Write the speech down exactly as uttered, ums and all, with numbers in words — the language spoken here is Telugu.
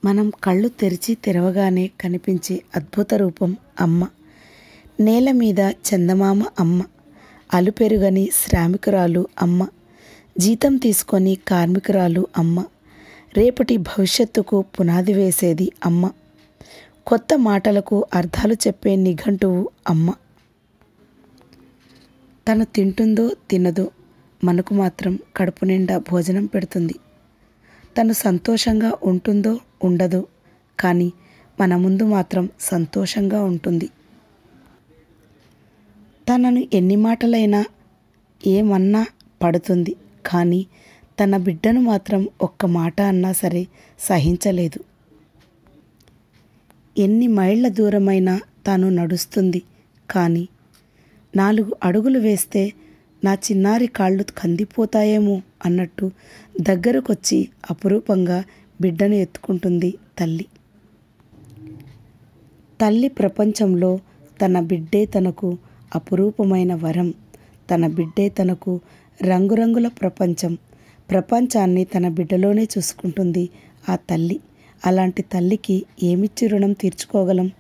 మనం కళ్ళు తెరిచి తెరవగానే కనిపించే అద్భుత రూపం అమ్మ. నేల మీద చందమామ అమ్మ, అలుపెరుగని శ్రామికురాలు అమ్మ, జీతం తీసుకొని కార్మికురాలు అమ్మ, రేపటి భవిష్యత్తుకు పునాది వేసేది అమ్మ, కొత్త మాటలకు అర్థాలు చెప్పే నిఘంటువు అమ్మ. తను తింటుందో తినదో మనకు మాత్రం కడుపు నిండా భోజనం పెడుతుంది. తను సంతోషంగా ఉంటుందో ఉండదో కానీ మన ముందు మాత్రం సంతోషంగా ఉంటుంది. తనను ఎన్ని మాటలైనా ఏమన్నా పడుతుంది కానీ తన బిడ్డను మాత్రం ఒక్క మాట అన్నా సరే సహించలేదు. ఎన్ని మైళ్ళ దూరమైనా తాను నడుస్తుంది కానీ నాలుగు అడుగులు వేస్తే నా చిన్నారి కాళ్ళు కందిపోతాయేమో అన్నట్టు దగ్గరకొచ్చి అపురూపంగా బిడ్డను ఎత్తుకుంటుంది తల్లి. తల్లి ప్రపంచంలో తన బిడ్డే తనకు అపురూపమైన వరం, తన బిడ్డే తనకు రంగురంగుల ప్రపంచం. ప్రపంచాన్ని తన బిడ్డలోనే చూసుకుంటుంది ఆ తల్లి. అలాంటి తల్లికి ఏమిచ్చి రుణం తీర్చుకోగలం?